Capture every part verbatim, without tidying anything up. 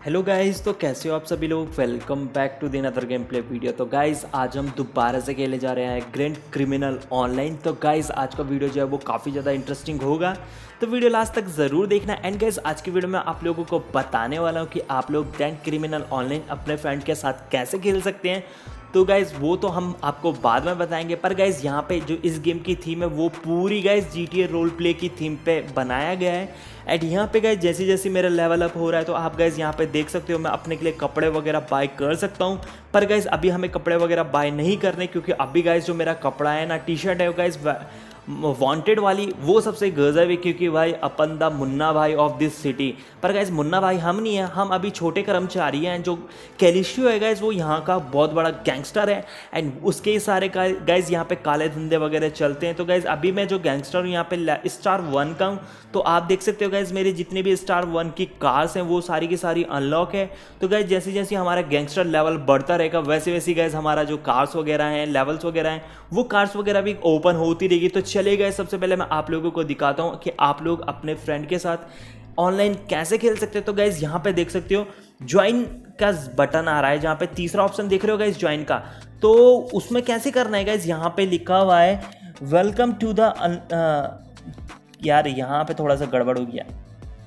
Hello guys, तो कैसे हो आप सभी लोग। Welcome back to the another game play video. तो गाइस आज हम दोबारा से खेले जा रहे हैं ग्रैंड क्रिमिनल ऑनलाइन। तो गाइस आज का वीडियो जो है वो काफ़ी ज़्यादा इंटरेस्टिंग होगा, तो वीडियो लास्ट तक ज़रूर देखना। एंड गाइस आज की वीडियो में आप लोगों को बताने वाला हूँ कि आप लोग ग्रैंड क्रिमिनल ऑनलाइन अपने फ्रेंड के साथ कैसे खेल सकते हैं। तो गाइज़ वो तो हम आपको बाद में बताएंगे, पर गाइज़ यहाँ पे जो इस गेम की थीम है वो पूरी guys G T A role play की थीम पे बनाया गया है। एंड यहाँ पे गाइज़ जैसे जैसे मेरा लेवल अप हो रहा है तो आप गाइज़ यहाँ पे देख सकते हो मैं अपने के लिए कपड़े वगैरह बाय कर सकता हूँ। पर गाइज़ अभी हमें कपड़े वगैरह बाय नहीं करने, क्योंकि अभी गाइज़ जो मेरा कपड़ा है ना, टी शर्ट है गाइज़ वांटेड वाली, वो सबसे गजब है, क्योंकि भाई अपन the Munna Bhai of this city. पर गाइज मुन्ना भाई हम नहीं है, हम अभी छोटे कर्मचारी हैं। जो कैलिशियो है गाइज वो यहाँ का बहुत बड़ा गैंगस्टर है। एंड उसके सारे गाइज यहाँ पे काले धंधे वगैरह चलते हैं। तो गाइज अभी मैं जो गैंगस्टर हूँ यहाँ पे स्टार वन का हूँ। तो आप देख सकते हो गाइज मेरे जितने भी स्टार वन की कार्स हैं वो सारी की सारी अनलॉक है। तो गाइज जैसे जैसे हमारा गैंगस्टर लेवल बढ़ता रहेगा वैसे वैसे गाइज हमारा जो कार्स वगैरह हैं, लेवल्स वगैरह हैं, वो कार्स वगैरह भी ओपन होती रहेगी। तो चले गए, सबसे पहले मैं आप लोगों को दिखाता हूँ कि आप लोग अपने फ्रेंड के साथ ऑनलाइन कैसे खेल सकते हो। तो गाइज यहाँ पे देख सकते हो ज्वाइन का बटन आ रहा है, जहाँ पे तीसरा ऑप्शन देख रहे हो गाइज ज्वाइन का। तो उसमें कैसे करना है गाइज, यहाँ पे लिखा हुआ है वेलकम टू द, यार यहाँ पे थोड़ा सा गड़बड़ हो गया।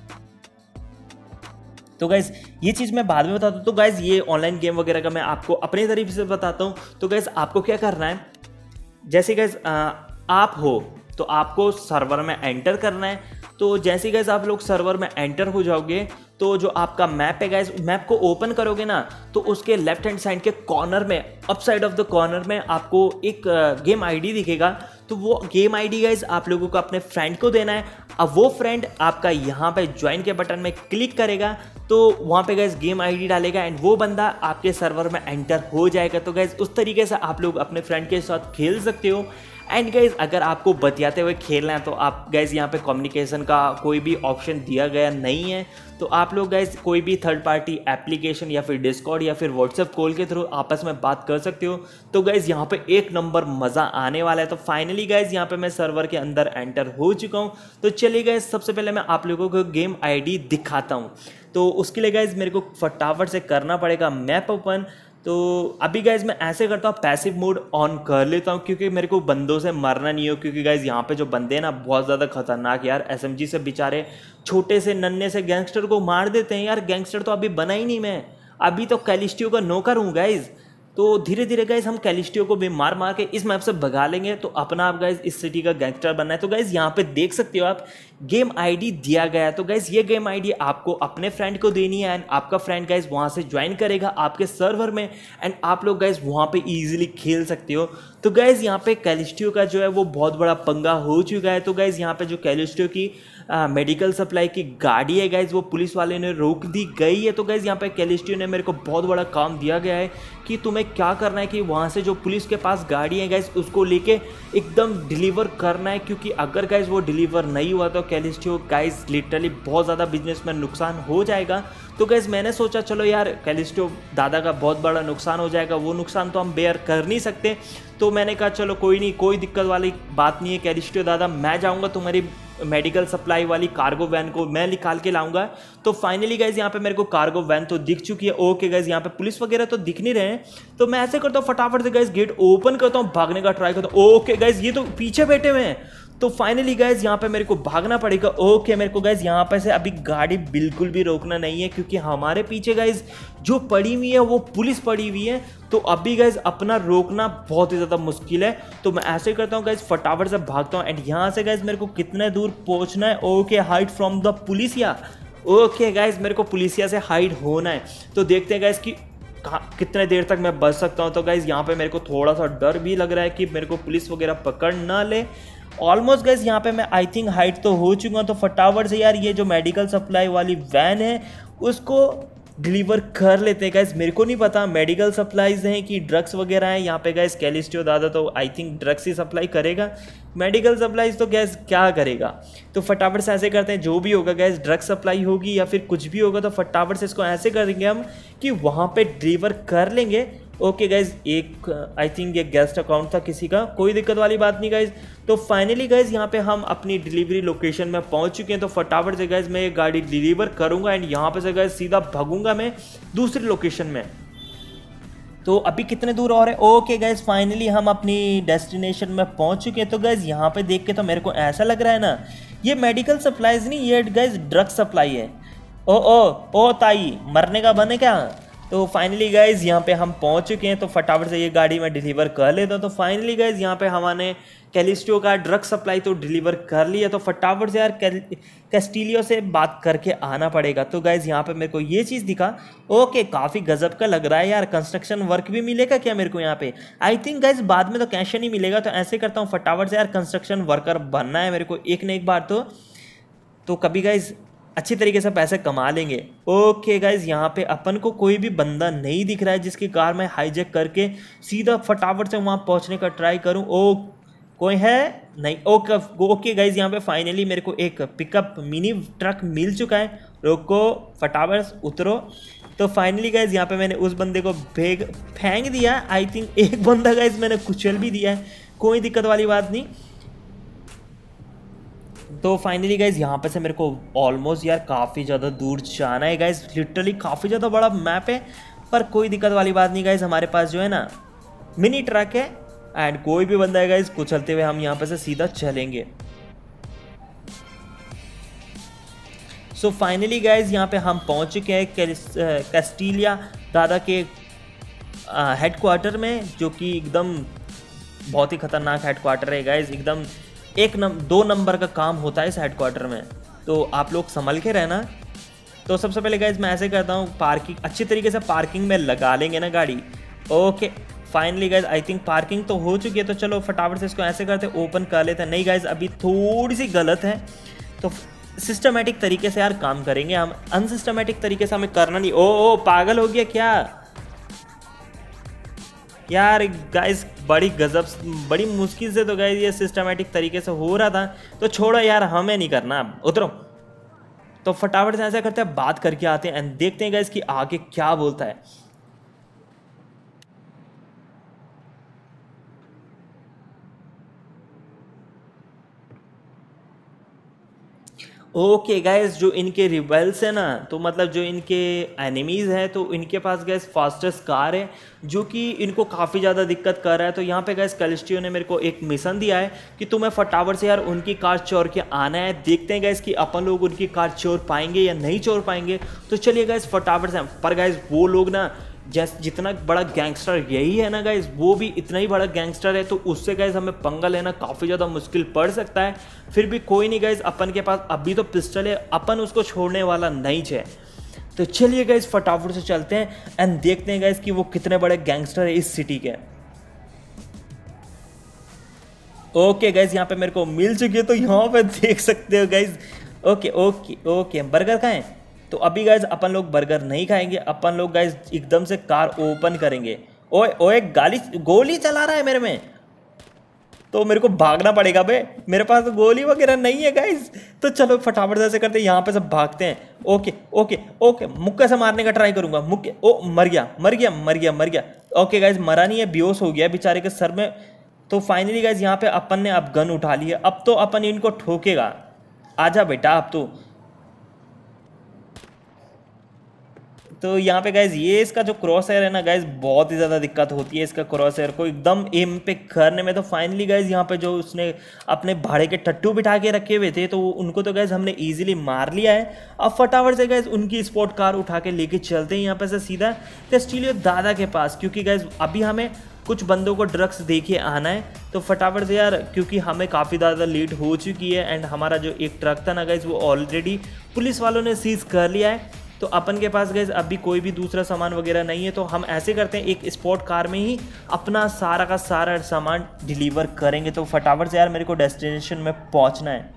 तो गाइज ये चीज़ मैं बाद में बताता हूँ। तो गाइज ये ऑनलाइन गेम वगैरह का मैं आपको अपने तरीके से बताता हूँ। तो गाइज आपको क्या करना है, जैसे गाइज आप हो तो आपको सर्वर में एंटर करना है। तो जैसे गाइज आप लोग सर्वर में एंटर हो जाओगे तो जो आपका मैप है गाइज, मैप को ओपन करोगे ना तो उसके लेफ्ट हैंड साइड के कॉर्नर में, up side of the corner में आपको एक गेम आईडी दिखेगा। तो वो गेम आईडी गाइज आप लोगों को अपने फ्रेंड को देना है। अब वो फ्रेंड आपका यहाँ पे ज्वाइन के बटन में क्लिक करेगा तो वहाँ पे गाइज गेम आईडी डालेगा एंड वो बंदा आपके सर्वर में एंटर हो जाएगा। तो गाइज उस तरीके से आप लोग अपने फ्रेंड के साथ खेल सकते हो। एंड गाइज अगर आपको बतियाते हुए खेलना है तो आप गाइज यहाँ पे कम्युनिकेशन का कोई भी ऑप्शन दिया गया नहीं है। तो आप लोग गाइज कोई भी थर्ड पार्टी एप्लीकेशन या फिर डिस्कॉर्ड या फिर व्हाट्सएप कॉल के थ्रू आपस में बात कर सकते हो। तो गाइज यहाँ पे एक नंबर मज़ा आने वाला है। तो फाइनली गाइज यहाँ पे मैं सर्वर के अंदर एंटर हो चुका हूँ। तो चलिए गाइज सबसे पहले मैं आप लोगों को गेम आईडी दिखाता हूँ। तो उसके लिए गाइज मेरे को फटाफट से करना पड़ेगा मैप ओपन। तो अभी गाइज मैं ऐसे करता हूँ, पैसिव मोड ऑन कर लेता हूँ, क्योंकि मेरे को बंदों से मरना नहीं हो। क्योंकि गाइज यहाँ पे जो बंदे हैं ना बहुत ज़्यादा खतरनाक यार, एसएमजी से बेचारे छोटे से नन्हे से गैंगस्टर को मार देते हैं यार। गैंगस्टर तो अभी बना ही नहीं मैं, अभी तो कैलिस्टियो का नौकर हूँ गाइज। तो धीरे धीरे गाइज हम कैलिस्टियो को भी मार मार के इस मैप से भगा लेंगे। तो अपना आप गाइज इस सिटी का गैंगस्टर बनना है। तो गाइज यहाँ पे देख सकते हो आप गेम आईडी दिया गया है। तो गाइज ये गेम आईडी आपको अपने फ्रेंड को देनी है एंड आपका फ्रेंड गाइज वहाँ से ज्वाइन करेगा आपके सर्वर में एंड आप लोग गाइज वहाँ पे इजीली खेल सकते हो। तो गाइज यहाँ पे कैलिस्टियो का जो है वो बहुत बड़ा पंगा हो चुका है। तो गाइज यहाँ पे जो कैलिस्टियो की मेडिकल सप्लाई की गाड़ी है गाइज वो पुलिस वाले ने रोक दी गई है। तो गाइज यहाँ पे कैलिस्टियो ने मेरे को बहुत बड़ा काम दिया गया है कि तुम्हें क्या करना है कि वहाँ से जो पुलिस के पास गाड़ी है गाइज उसको लेके एकदम डिलीवर करना है। क्योंकि अगर गाइज वो डिलीवर नहीं हुआ तो कैलिस्टियो गाइज लिटरली बहुत ज़्यादा बिजनेस में नुकसान हो जाएगा। तो गाइज मैंने सोचा चलो यार कैलिस्टियो दादा का बहुत बड़ा नुकसान हो जाएगा, वो नुकसान तो हम बेयर कर नहीं सकते। तो मैंने कहा चलो कोई नहीं, कोई दिक्कत वाली बात नहीं है कैलिस्टियो दादा, मैं जाऊँगा तुम्हारी मेडिकल सप्लाई वाली कार्गो वैन को मैं निकाल के लाऊंगा। तो फाइनली गाइज यहाँ पे मेरे को कार्गो वैन तो दिख चुकी है। ओके गाइज यहाँ पे पुलिस वगैरह तो दिख नहीं रहे हैं। तो मैं ऐसे करता हूँ फटाफट से गाइज गेट ओपन करता हूँ, भागने का ट्राई करता हूँ। ओके गाइज ये तो पीछे बैठे हुए हैं। तो फाइनली गाइज यहाँ पे मेरे को भागना पड़ेगा। ओके मेरे को गाइज यहाँ पे से अभी गाड़ी बिल्कुल भी रोकना नहीं है, क्योंकि हमारे पीछे गाइज जो पड़ी हुई है वो पुलिस पड़ी हुई है। तो अभी गाइज अपना रोकना बहुत ही ज़्यादा मुश्किल है। तो मैं ऐसे करता हूँ गाइज फटाफट से भागता हूँ एंड यहाँ से गाइज मेरे को कितने दूर पहुँचना है। ओके हाइड फ्रॉम द पुलिसिया। ओके गाइज मेरे को पुलिसिया से हाइड होना है। तो देखते हैं गाइज कि कितने देर तक मैं बच सकता हूँ। तो गाइज यहाँ पे मेरे को थोड़ा सा डर भी लग रहा है कि मेरे को पुलिस वगैरह पकड़ ना ले। ऑलमोस्ट गाइज यहाँ पे मैं आई थिंक हाइट तो हो चुका हूँ। तो फटाफट से यार ये जो मेडिकल सप्लाई वाली वैन है उसको डिलीवर कर लेते हैं गाइज। मेरे को नहीं पता मेडिकल सप्लाईज हैं कि ड्रग्स वगैरह हैं यहाँ पे गाइज। कैलिस्टियो दादा तो आई थिंक ड्रग्स ही सप्लाई करेगा, मेडिकल सप्लाईज तो गैस क्या करेगा। तो फटाफट से ऐसे करते हैं, जो भी होगा गैस ड्रग्स सप्लाई होगी या फिर कुछ भी होगा तो फटाफट से इसको ऐसे करेंगे हम कि वहाँ पे डिलीवर कर लेंगे ओके गाइज, एक आई थिंक ये गेस्ट अकाउंट था किसी का, कोई दिक्कत वाली बात नहीं गाइज। तो फाइनली गाइज यहाँ पे हम अपनी डिलीवरी लोकेशन में पहुंच चुके हैं। तो फटाफट से गाइज मैं ये गाड़ी डिलीवर करूंगा एंड यहाँ पे से गाइज सीधा भागूंगा मैं दूसरी लोकेशन में। तो अभी कितने दूर और है? ओके गाइज, फाइनली हम अपनी डेस्टिनेशन में पहुंच चुके हैं। तो गाइज यहाँ पे देख के तो मेरे को ऐसा लग रहा है ना, ये मेडिकल सप्लाईज नहीं, ये गाइज ड्रग सप्लाई है। ओ ओ ओ ताई, मरने का बने क्या? तो फाइनली गाइज यहाँ पे हम पहुंच चुके हैं। तो फटाफट से ये गाड़ी मैं डिलीवर कर लेता हूँ। तो फाइनली गाइज यहाँ पे हमने कैलिस्टो का ड्रग सप्लाई तो डिलीवर कर लिया। तो फटाफट से यार कैस्टिलियो से बात करके आना पड़ेगा। तो गाइज यहाँ पे मेरे को ये चीज़ दिखा, ओके काफ़ी गजब का लग रहा है यार। कंस्ट्रक्शन वर्क भी मिलेगा क्या मेरे को यहाँ पे? आई थिंक गाइज बाद में तो कैश नहीं मिलेगा। तो ऐसे करता हूँ, फटाफट से यार कंस्ट्रक्शन वर्कर बनना है मेरे को एक न एक बार। तो तो कभी गाइज अच्छी तरीके से पैसे कमा लेंगे। ओके गाइज, यहाँ पे अपन को कोई भी बंदा नहीं दिख रहा है जिसकी कार मैं हाईजैक करके सीधा फटाफट से वहाँ पहुँचने का ट्राई करूँ। ओ कोई है नहीं? ओके ओके गाइज, यहाँ पे फाइनली मेरे को एक पिकअप मिनी ट्रक मिल चुका है। रोको, फटाफट उतरो। तो फाइनली गाइज यहाँ पे मैंने उस बंदे को भेग फेंक दिया। आई थिंक एक बंदा गाइज मैंने कुचल भी दिया है, कोई दिक्कत वाली बात नहीं। तो फाइनली गाइज यहाँ पे से मेरे को ऑलमोस्ट यार काफ़ी ज़्यादा दूर जाना है गाइज, लिटरली काफ़ी ज़्यादा बड़ा मैप है। पर कोई दिक्कत वाली बात नहीं गाइज, हमारे पास जो है ना मिनी ट्रक है एंड कोई भी बंदा है गाइज, कुचलते हुए हम यहाँ पे से सीधा चलेंगे। सो फाइनली गाइज यहाँ पे हम पहुँच चुके हैं कैस्टिलिया दादा के हेडक्वार्टर में, जो कि एकदम बहुत ही खतरनाक हेडक्वार्टर है गाइज। एकदम एक नम दो नंबर का काम होता है इस हेडक्वार्टर में, तो आप लोग संभल के रहना। तो सबसे पहले गाइज मैं ऐसे करता हूँ, पार्किंग अच्छी तरीके से पार्किंग में लगा लेंगे ना गाड़ी। Okay finally guys I think parking तो हो चुकी है। तो चलो फटाफट से इसको ऐसे करते ओपन कर लेते हैं। नहीं गाइज अभी थोड़ी सी गलत है, तो सिस्टमेटिक तरीके से यार काम करेंगे हम, अनसिस्टमेटिक तरीके से हमें करना नहीं। ओ ओ पागल हो गया क्या यार? गाइस बड़ी गजब, बड़ी मुश्किल से तो गाइस ये सिस्टमेटिक तरीके से हो रहा था। तो छोड़ो यार, हमें नहीं करना, उतरो। तो फटाफट से ऐसा करते हैं, बात करके आते हैं एंड देखते हैं गाइस कि आगे क्या बोलता है। ओके गाइस, जो इनके रिबेल्स है ना, तो मतलब जो इनके एनिमीज़ हैं, तो इनके पास गाइस फास्टेस्ट कार है जो कि इनको काफ़ी ज़्यादा दिक्कत कर रहा है। तो यहाँ पे गाइस कैलिस्टियो ने मेरे को एक मिशन दिया है कि तुम्हें फटाफट से यार उनकी कार चोर के आना है। देखते हैं गाइस कि अपन लोग उनकी कार चोर पाएंगे या नहीं चोर पाएंगे। तो चलिए गाइस फटाफट से, पर गाइस वो लोग ना जैस जितना बड़ा गैंगस्टर यही है ना गाइज, वो भी इतना ही बड़ा गैंगस्टर है। तो उससे गाइज हमें पंगा लेना काफ़ी ज़्यादा मुश्किल पड़ सकता है। फिर भी कोई नहीं गाइज, अपन के पास अभी तो पिस्टल है, अपन उसको छोड़ने वाला नहीं है। तो चलिए गाइज फटाफट से चलते हैं एंड देखते हैं गाइज कि वो कितने बड़े गैंगस्टर है इस सिटी के। ओके गाइज, यहाँ पे मेरे को मिल चुकी है, तो यहाँ पे देख सकते हो guys. Okay okay okay, burger खाएं? तो अभी गाइज अपन लोग बर्गर नहीं खाएंगे, अपन लोग गाइज एकदम से कार ओपन करेंगे। ओए ओए, गाली गोली चला रहा है मेरे में, तो मेरे को भागना पड़ेगा बे, मेरे पास तो गोली वगैरह नहीं है गाइज। तो चलो फटाफट से करते हैं, यहाँ पे सब भागते हैं। ओके ओके ओके, मुक्के से मारने का ट्राई करूंगा। मुक्के, ओ मर गया मर गया मर गया मर गया। ओके गाइज, मरा नहीं है, बेहोश हो गया बेचारे के सर में। तो फाइनली गाइज यहाँ पे अपन ने अब गन उठा ली है, अब तो अपन इनको ठोकेगा। आजा बेटा अब तो। तो यहाँ पे गाइज ये इसका जो क्रॉस एयर है ना गाइज, बहुत ही ज़्यादा दिक्कत होती है इसका क्रॉस एयर को एकदम एम पे करने में। तो फाइनली गाइज यहाँ पे जो उसने अपने भाड़े के टट्टू बिठा के रखे हुए थे, तो उनको तो गाइज हमने इजीली मार लिया है। अब फटाफट से गाइज उनकी स्पोर्ट कार उठा के लेके चलते हैं यहाँ पे से सीधा कैस्टिलियो दादा के पास, क्योंकि गाइज अभी हमें कुछ बंदों को ड्रग्स देके आना है। तो फटाफट से यार, क्योंकि हमें काफ़ी ज़्यादा लेट हो चुकी है एंड हमारा जो एक ट्रक था ना गाइज, वो ऑलरेडी पुलिस वालों ने सीज कर लिया है। तो अपन के पास गाइज अभी कोई भी दूसरा सामान वगैरह नहीं है। तो हम ऐसे करते हैं, एक स्पोर्ट कार में ही अपना सारा का सारा सामान डिलीवर करेंगे। तो फटाफट से यार मेरे को डेस्टिनेशन में पहुंचना है।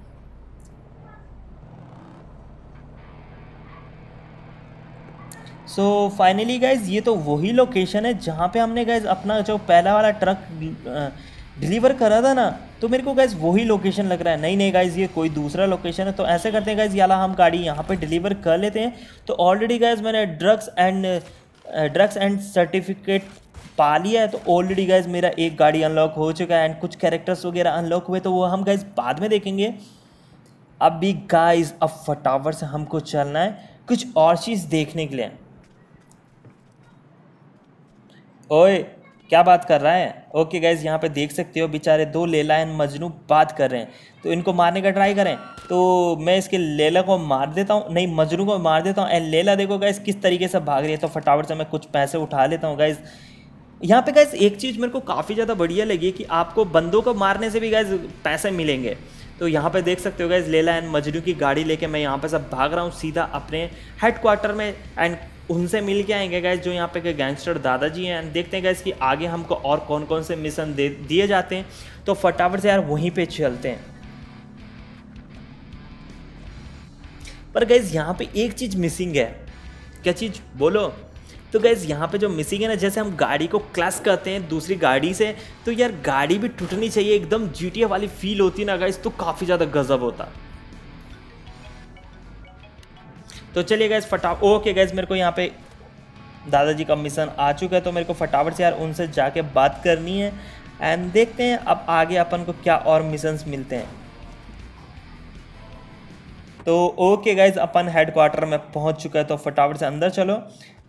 सो फाइनली गाइज ये तो वही लोकेशन है जहाँ पे हमने गाइज अपना जो पहला वाला ट्रक डिलीवर करा था ना। तो मेरे को गाइज वही लोकेशन लग रहा है। नहीं नहीं गाइज, ये कोई दूसरा लोकेशन है। तो ऐसे करते हैं गाइज, याला हम गाड़ी यहाँ पे डिलीवर कर लेते हैं। तो ऑलरेडी गाइज मैंने drugs and drugs and certificate पा लिया है। तो ऑलरेडी गाइज मेरा एक गाड़ी अनलॉक हो चुका है एंड कुछ कैरेक्टर्स वगैरह अनलॉक हुए, तो वो हम गाइज बाद में देखेंगे। अभी गाइज अब फटाफट से हमको चलना है कुछ और चीज़ देखने के लिए। ओए क्या बात कर रहा है? ओके गाइज, यहाँ पे देख सकते हो बेचारे दो लैला एंड मजनू बात कर रहे हैं, तो इनको मारने का ट्राई करें। तो मैं इसके लैला को मार देता हूँ, नहीं मजनू को मार देता हूँ। एंड लैला देखो गाइज किस तरीके से भाग रही है, तो फटाफट से मैं कुछ पैसे उठा लेता हूँ गाइज। यहाँ पे गाइज एक चीज़ मेरे को काफ़ी ज़्यादा बढ़िया लगी कि आपको बंदों को मारने से भी गाइज पैसे मिलेंगे। तो यहाँ पे देख सकते हो गाइज लैला एंड मजनू की गाड़ी लेके मैं यहाँ पे सब भाग रहा हूँ सीधा अपने हेडक्वार्टर में एंड उनसे मिल के आएंगे गाइज जो यहाँ पे के गैंगस्टर दादाजी हैं। एंड देखते हैं गाइज कि आगे हमको और कौन कौन से मिशन दे दिए जाते हैं। तो फटाफट से यार वहीं पे चलते हैं। पर गाइज यहाँ पे एक चीज़ मिसिंग है। क्या चीज़ बोलो? तो गाइज यहाँ पे जो मिसिंग है ना, जैसे हम गाड़ी को क्लैश करते हैं दूसरी गाड़ी से, तो यार गाड़ी भी टूटनी चाहिए, एकदम जीटीए वाली फील होती ना गाइज, तो काफ़ी ज़्यादा गजब होता। तो चलिए गाइज फटा ओके गाइज मेरे को यहाँ पे दादाजी का मिशन आ चुका है, तो मेरे को फटाफट से यार उनसे जाके बात करनी है एंड देखते हैं अब आगे अपन को क्या और मिशंस मिलते हैं। तो ओके गाइज अपन हेडक्वार्टर में पहुंच चुका है, तो फटाफट से अंदर चलो।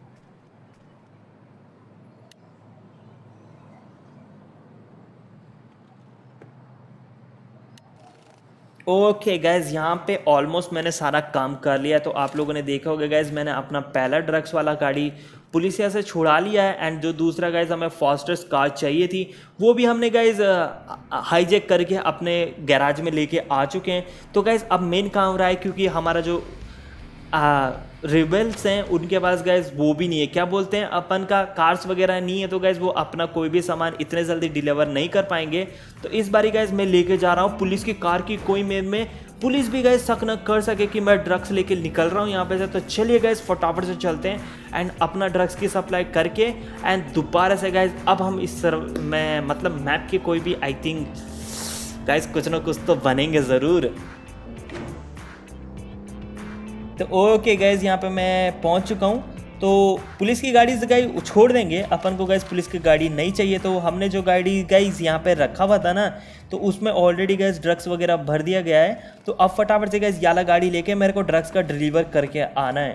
ओके गाइज यहाँ पे ऑलमोस्ट मैंने सारा काम कर लिया है। तो आप लोगों ने देखा होगा गाइज मैंने अपना पहला ड्रग्स वाला गाड़ी पुलिसिया से छुड़ा लिया है एंड जो दूसरा गाइज हमें फॉस्टर्स कार चाहिए थी वो भी हमने गाइज हाईजैक करके अपने गैराज में लेके आ चुके हैं। तो गाइज अब मेन काम रहा है, क्योंकि हमारा जो रिबेल्स हैं उनके पास गाइज वो भी नहीं है, क्या बोलते हैं अपन का कार्स वगैरह नहीं है, तो गाइज वो अपना कोई भी सामान इतने जल्दी डिलीवर नहीं कर पाएंगे। तो इस बारी गाइज मैं लेके जा रहा हूँ पुलिस की कार की, कोई मेरे में पुलिस भी गाइज शक न कर सके कि मैं ड्रग्स लेके निकल रहा हूँ यहाँ पे से। तो चलिए गाइज फटाफट से चलते हैं एंड अपना ड्रग्स की सप्लाई करके एंड दोबारा से गाइज अब हम इस सर में मतलब मैप के कोई भी आई थिंक गाइज कुछ ना कुछ तो बनेंगे ज़रूर। तो ओके गाइज यहाँ पे मैं पहुँच चुका हूँ। तो पुलिस की गाड़ी से गाइज छोड़ देंगे, अपन को गाइज पुलिस की गाड़ी नहीं चाहिए। तो हमने जो गाड़ी गाइज यहाँ पे रखा हुआ था ना, तो उसमें ऑलरेडी गाइज ड्रग्स वगैरह भर दिया गया है। तो अब फटाफट से गाइज याला गाड़ी लेके मेरे को ड्रग्स का डिलीवर करके आना है।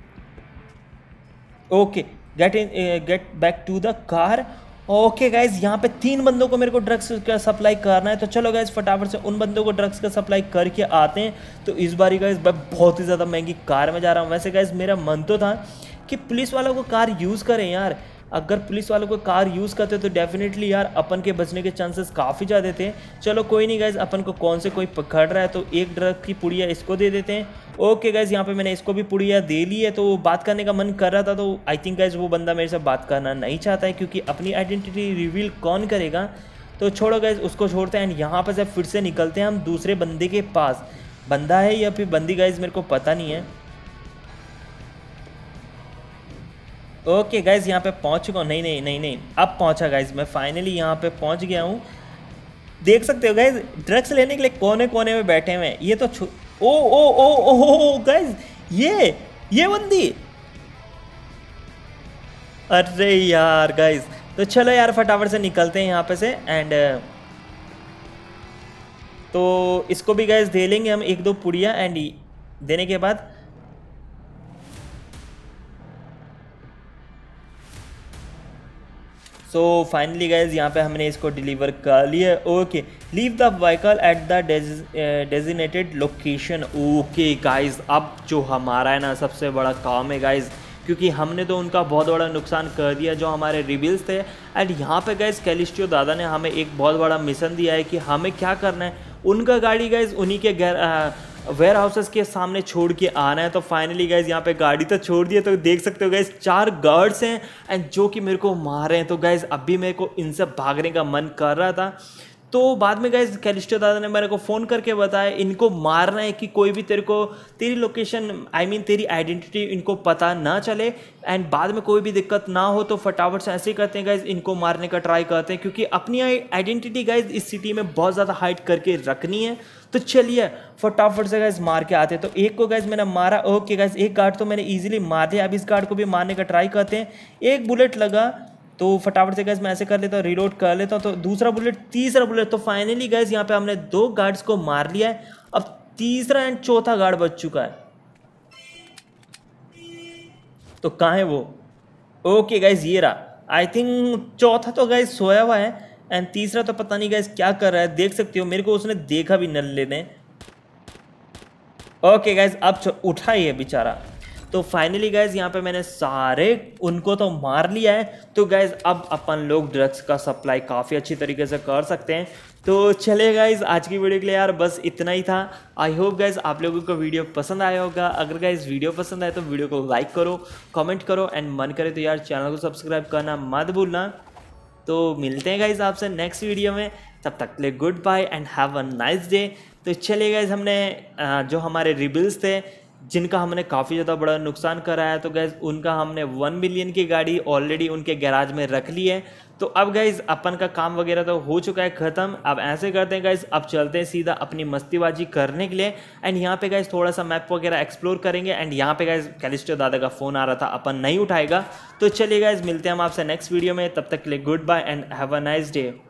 Okay get in get back to the car. Okay guys यहाँ पे तीन बंदों को मेरे को ड्रग्स का सप्लाई करना है। तो चलो गाइज फटाफट से उन बंदों को ड्रग्स का सप्लाई करके आते हैं। तो इस बारी गाइज मैं बहुत ही ज़्यादा महंगी कार में जा रहा हूँ। वैसे गाइज मेरा मन तो था कि पुलिस वालों को कार यूज़ करें यार, अगर पुलिस वालों को कार यूज़ करते तो डेफिनेटली यार अपन के बचने के चांसेस काफ़ी ज़्यादा थे। चलो कोई नहीं गाइज, अपन को कौन से कोई पकड़ रहा है तो एक ड्रग की पुड़िया इसको दे देते हैं। ओके गाइज यहाँ पे मैंने इसको भी पुड़िया दे ली है। तो बात करने का मन कर रहा था, तो आई थिंक गाइज वो बंदा मेरे से बात करना नहीं चाहता है, क्योंकि अपनी आइडेंटिटी रिवील कौन करेगा। तो छोड़ो गाइज उसको छोड़ते हैं एंड यहाँ पर से फिर से निकलते हैं हम दूसरे बंदे के पास। बंदा है या फिर बंदी गाइज मेरे को पता नहीं है। ओके गाइज यहाँ पे पहुँच चुका हूँ। नहीं नहीं नहीं नहीं अब पहुँचा गाइज, मैं फाइनली यहाँ पे पहुँच गया हूँ। देख सकते हो गाइज ड्रग्स लेने के लिए कोने कोने में बैठे हुए हैं ये तो। ओ ओ ओ ओ ओ गाइज ये ये बंदी, अरे यार गाइज। तो चलो यार फटाफट से निकलते हैं यहाँ पे से एंड तो इसको भी गाइज दे लेंगे हम एक दो पुड़िया एंड देने के बाद सो फाइनली गाइज यहाँ पे हमने इसको डिलीवर कर लिया। Okay leave the vehicle at the designated location. Okay guys अब जो हमारा है ना सबसे बड़ा काम है गाइज, क्योंकि हमने तो उनका बहुत बड़ा नुकसान कर दिया जो हमारे रिबिल्स थे। एंड यहाँ पे गाइज कैलिस्टियो दादा ने हमें एक बहुत बड़ा मिशन दिया है कि हमें क्या करना है, उनका गाड़ी गाइज उन्हीं के घर वेयर हाउसेस के सामने छोड़ के आना है। तो फाइनली गाइज यहाँ पे गाड़ी तो छोड़ दिया। तो देख सकते हो गाइज चार गार्ड्स हैं एंड जो कि मेरे को मार रहे हैं। तो गाइज अभी मेरे को इनसे भागने का मन कर रहा था, तो बाद में गाइज कैलिस्टियो दादा ने मेरे को फ़ोन करके बताया इनको मारना है कि कोई भी तेरे को तेरी लोकेशन आई मीन तेरी आइडेंटिटी इनको पता ना चले एंड बाद में कोई भी दिक्कत ना हो। तो फटाफट से ऐसे ही करते हैं गाइज, इनको मारने का ट्राई करते हैं, क्योंकि अपनी आइडेंटिटी गाइज इस सिटी में बहुत ज़्यादा हाइड करके रखनी है। तो चलिए फटाफट से गाइज मार के आते हैं। तो एक को गाइज मैंने मारा। ओके गाइज एक गार्ड तो मैंने ईजिली मार दिया। अब इस गार्ड को भी मारने का ट्राई करते हैं। एक बुलेट लगा तो फटाफट से गैस मैं ऐसे कर लेता हूँ, रिलोड कर लेता हूँ। तो दूसरा बुलेट, तीसरा बुलेट, तो फाइनली गैस यहाँ पे हमने दो गार्ड्स को मार लिया है। अब तीसरा एंड चौथा गार्ड बच चुका है। तो कहाँ है वो? ओके गाइज ये रहा। आई थिंक चौथा तो गाइज सोया हुआ है एंड तीसरा तो पता नहीं गाइज क्या कर रहा है। देख सकते हो मेरे को उसने देखा भी नल्ले ने। ओके गाइज अब उठा ही है बेचारा। तो फाइनली गाइज यहाँ पे मैंने सारे उनको तो मार लिया है। तो गाइज अब अपन लोग ड्रग्स का सप्लाई काफ़ी अच्छी तरीके से कर सकते हैं। तो चलिए गाइज आज की वीडियो के लिए यार बस इतना ही था। आई होप गाइज आप लोगों को वीडियो पसंद आया होगा। अगर गाइज वीडियो पसंद आए तो वीडियो को लाइक करो, कमेंट करो एंड मन करे तो यार चैनल को सब्सक्राइब करना मत भूलना। तो मिलते हैं गाइज आपसे नेक्स्ट वीडियो में, तब तक के लिए goodbye and have a nice day. तो चलिए गाइज हमने जो हमारे रिबिल्स थे जिनका हमने काफ़ी ज़्यादा बड़ा नुकसान कराया, तो गैस उनका हमने वन मिलियन की गाड़ी ऑलरेडी उनके गैराज में रख ली है। तो अब गाइज अपन का काम वगैरह तो हो चुका है ख़त्म। अब ऐसे करते हैं गाइज, अब चलते हैं सीधा अपनी मस्तीबाजी करने के लिए एंड यहाँ पे गाइज थोड़ा सा मैप वगैरह एक्सप्लोर करेंगे। एंड यहाँ पे गाइज कैलिस्टो दादा का फ़ोन आ रहा था, अपन नहीं उठाएगा। तो चलिए गाइज मिलते हैं हम आपसे नेक्स्ट वीडियो में, तब तक के लिए goodbye and have a nice day.